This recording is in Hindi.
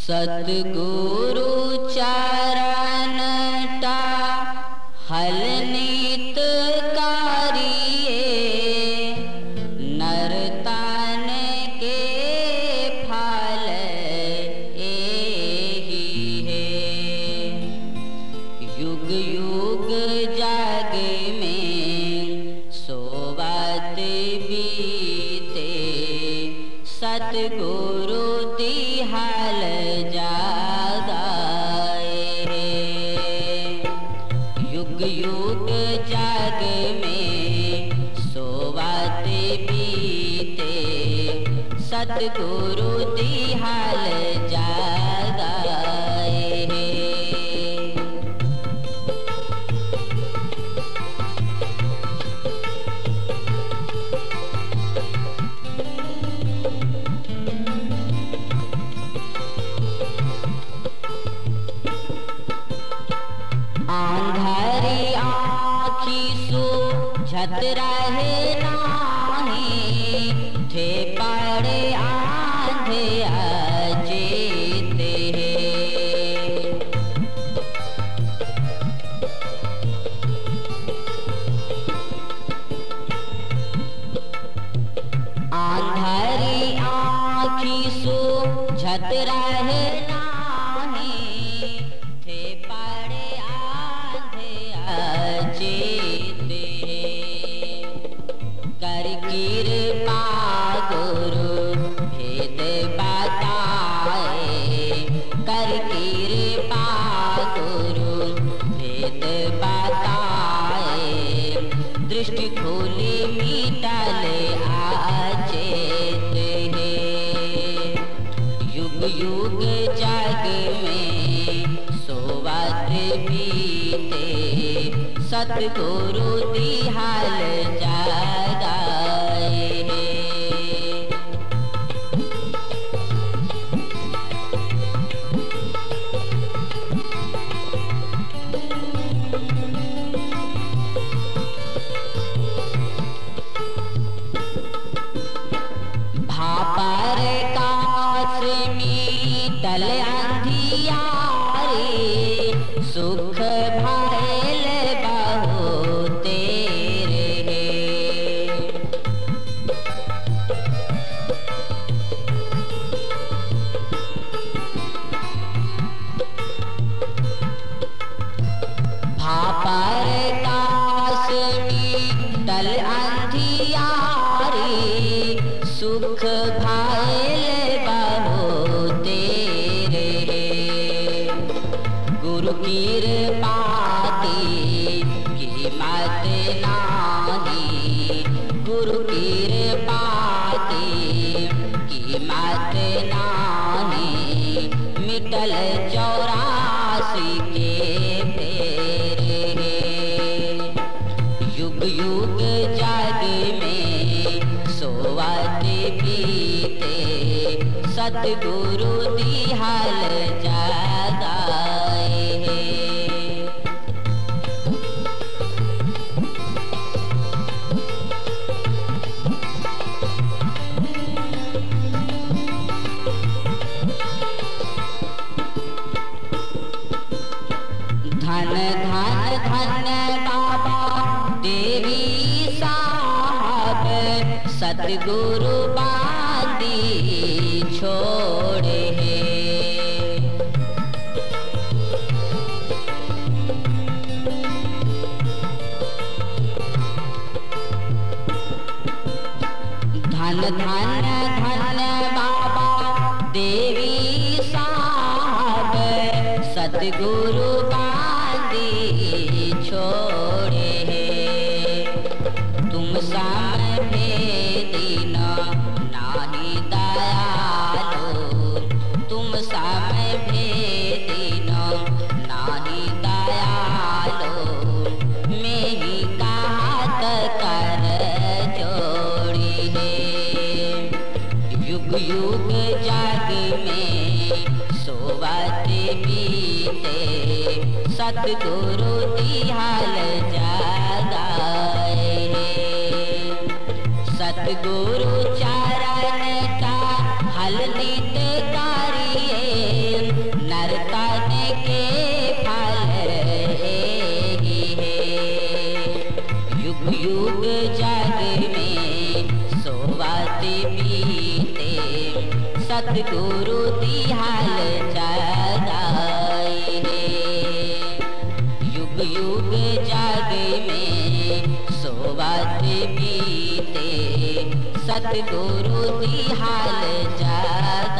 सतगुरु चरण टा हल नित कारिए, नर तन के फल एही है। युग युग जग में सोवत बीते, सतगुरु तिहल युग जग में सोवत बीते, सतगुरु तिहल जगाए। आंधरी आँखी सूझत रहे नाही, थे पड़े आंधे अजेते। आंधरी आँखी सूझत रहे नाही, थे पड़े अजेते। कर कृपा गुरु भेद बताए, कर कृपा गुरु भेद बताए। दृष्टि खोली मिटल अचेत है। युग युग जग में सोवत बीते, सतगुरु तिहल जगाए। भापर काश मीटल अंधियारे, सुख भयल बहुते रे। भापर काश मीटल अंधियारे, सुख भयल बहुते रे। गुरु कृपा की कीमत नाही, गुरु कृपा की कीमत नाही। मिटल 84 के फेरे, युग युग जग में सोवत बीते, सतगुरु तिहल जगाए। धन धन धन बाबा देवी साहब, सतगुरु बांदी छोड़े। धन धन धन बाबा देवी साहब, सतगुरु बांदी छोड़े। तुम समझे नाही दयालो, तुम समझे नाही दयालो। मैं ही कहत कर जोड़ी है। युग युग जग में सोवत बीते, सतगुरु तिहल जगाए। सतगुरु चरण का हल नित कारिए, बीते सतगुरु दी हाल जगाई है। युग युग जग में सोवत बीते सतगुरु दी हाल जगाई